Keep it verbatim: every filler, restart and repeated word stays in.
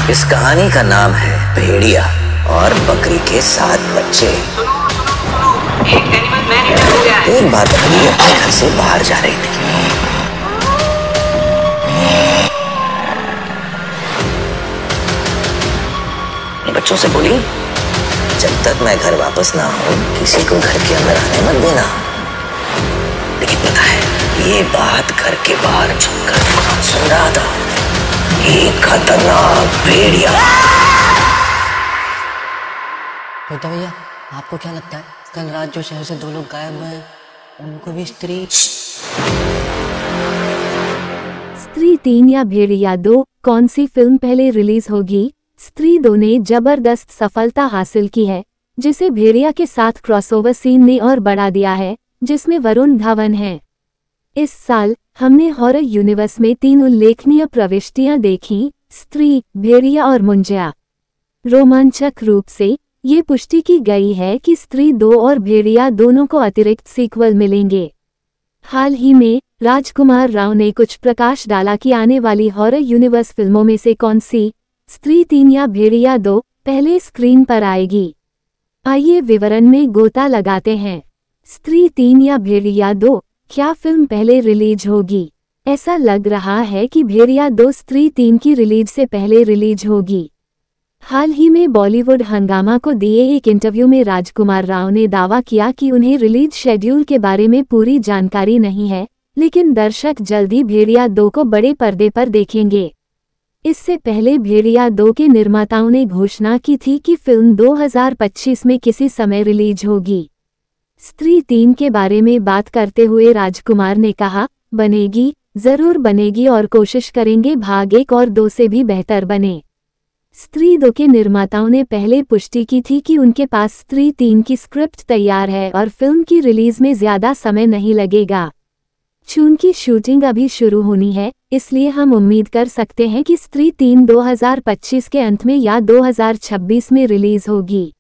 इस कहानी का नाम है भेड़िया और बकरी के सात बच्चे। एक एनिमल मैन हो गया है। एक बार बकरी अपने घर से बाहर जा रही थी। बच्चों से बोली, जब तक मैं घर वापस ना आऊं किसी को घर के अंदर आने मत देना। लेकिन पता है ये बात घर के बाहर छुपकर कौन सुन रहा था? एक खतरनाक भेड़िया। बेटा भैया, आपको क्या लगता है कल रात जो शहर से दो लोग गायब हुए हैं उनको भी स्त्री स्त्री तीन या भेड़िया दो कौन सी फिल्म पहले रिलीज होगी? स्त्री दो ने जबरदस्त सफलता हासिल की है, जिसे भेड़िया के साथ क्रॉसओवर सीन ने और बढ़ा दिया है, जिसमें वरुण धवन है। इस साल हमने हॉरर यूनिवर्स में तीन उल्लेखनीय प्रविष्टियां देखीं, स्त्री, भेड़िया और मुंजिया। रोमांचक रूप से ये पुष्टि की गई है कि स्त्री दो और भेड़िया दोनों को अतिरिक्त सीक्वल मिलेंगे। हाल ही में राजकुमार राव ने कुछ प्रकाश डाला कि आने वाली हॉरर यूनिवर्स फिल्मों में से कौन सी, स्त्री तीन या भेड़िया दो, पहले स्क्रीन पर आएगी। आइए विवरण में गोता लगाते हैं। स्त्री तीन या भेड़िया दो, क्या फिल्म पहले रिलीज होगी? ऐसा लग रहा है कि भेड़िया दो स्त्री तीन की रिलीज से पहले रिलीज होगी। हाल ही में बॉलीवुड हंगामा को दिए एक इंटरव्यू में राजकुमार राव ने दावा किया कि उन्हें रिलीज शेड्यूल के बारे में पूरी जानकारी नहीं है, लेकिन दर्शक जल्दी भेड़िया दो को बड़े पर्दे पर देखेंगे। इससे पहले भेड़िया दो के निर्माताओं ने घोषणा की थी कि फिल्म दो हज़ार पच्चीस में किसी समय रिलीज होगी। स्त्री तीन के बारे में बात करते हुए राजकुमार ने कहा, बनेगी, जरूर बनेगी और कोशिश करेंगे भाग एक और दो से भी बेहतर बने। स्त्री दो के निर्माताओं ने पहले पुष्टि की थी कि उनके पास स्त्री तीन की स्क्रिप्ट तैयार है और फिल्म की रिलीज में ज्यादा समय नहीं लगेगा। चूंकि शूटिंग अभी शुरू होनी है, इसलिए हम उम्मीद कर सकते हैं कि स्त्री तीन दो हज़ार पच्चीस के अंत में या दो हज़ार छब्बीस में रिलीज होगी।